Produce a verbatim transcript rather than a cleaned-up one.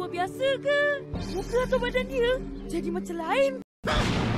biasa ke? Muka atau badan dia jadi macam lain.